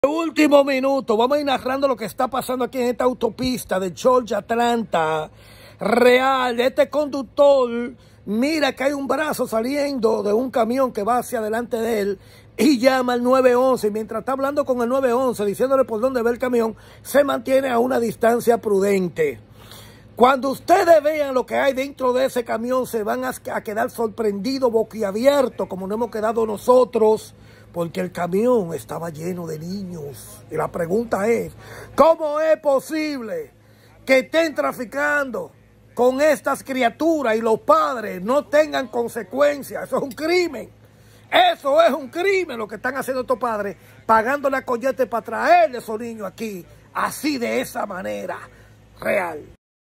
Último minuto, vamos a ir narrando lo que está pasando aquí en esta autopista de Georgia, Atlanta. Real, este conductor mira que hay un brazo saliendo de un camión que va hacia adelante de él y llama al 911. Y mientras está hablando con el 911, diciéndole por dónde ve el camión, se mantiene a una distancia prudente. Cuando ustedes vean lo que hay dentro de ese camión, se van a quedar sorprendidos, boquiabiertos, como nos hemos quedado nosotros, porque el camión estaba lleno de niños. Y la pregunta es, ¿cómo es posible que estén traficando con estas criaturas y los padres no tengan consecuencias? Eso es un crimen. Eso es un crimen lo que están haciendo estos padres, pagándole a collete para traerle a esos niños aquí, así de esa manera. Real,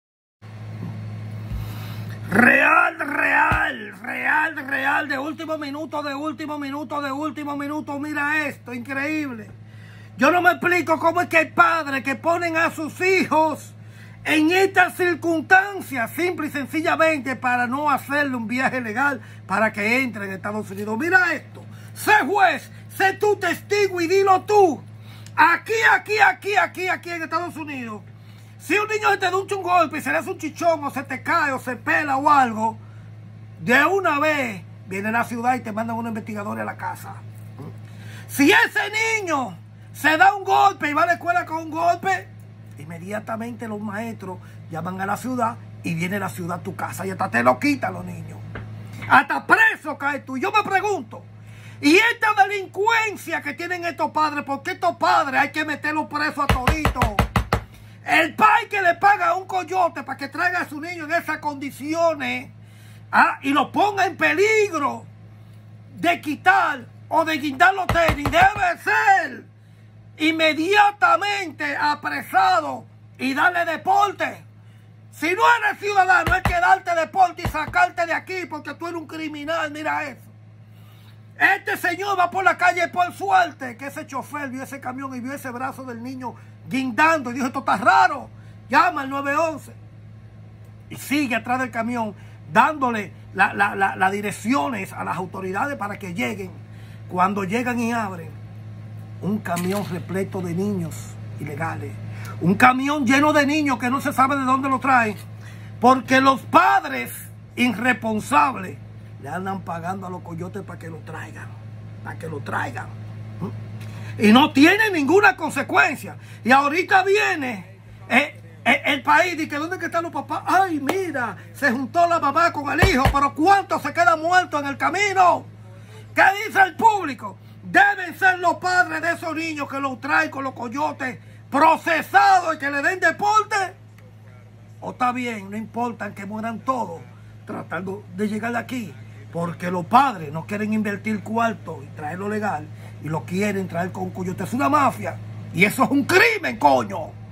de último minuto, mira esto, increíble. Yo no me explico cómo es que hay padres que ponen a sus hijos en estas circunstancias, simple y sencillamente para no hacerle un viaje legal para que entre en Estados Unidos. Mira esto, sé juez, sé tu testigo y dilo tú. Aquí en Estados Unidos, si un niño te da un golpe y se le hace un chichón o se te cae o se pela o algo, de una vez viene la ciudad y te mandan un investigador a la casa. Si ese niño se da un golpe y va a la escuela con un golpe, inmediatamente los maestros llaman a la ciudad y viene la ciudad a tu casa y hasta te lo quitan los niños. Hasta preso caes tú. Y yo me pregunto, ¿y esta delincuencia que tienen estos padres? ¿Por qué estos padres hay que meterlos presos a toditos? El padre que le paga a un coyote para que traiga a su niño en esas condiciones y lo ponga en peligro de quitar o de guindar los tenis, debe ser inmediatamente apresado y darle deporte. Si no eres ciudadano, hay que darte deporte y sacarte de aquí porque tú eres un criminal. Mira eso. Este señor va por la calle por suerte que ese chofer vio ese camión y vio ese brazo del niño guindando y dijo, esto está raro, llama al 911 y sigue atrás del camión dándole las direcciones a las autoridades para que lleguen. Cuando llegan y abren, un camión repleto de niños ilegales, un camión lleno de niños que no se sabe de dónde lo traen, porque los padres irresponsables le andan pagando a los coyotes para que lo traigan, y no tiene ninguna consecuencia. Y ahorita viene el país y dice, ¿dónde están los papás? Ay, mira, se juntó la mamá con el hijo, pero ¿cuántos se quedan muertos en el camino? ¿Qué dice el público? Deben ser los padres de esos niños que los traen con los coyotes procesados y que le den deporte. O está bien, no importa que mueran todos tratando de llegar de aquí, porque los padres no quieren invertir cuarto y traerlo legal y lo quieren traer con coyote. Es una mafia y eso es un crimen, coño.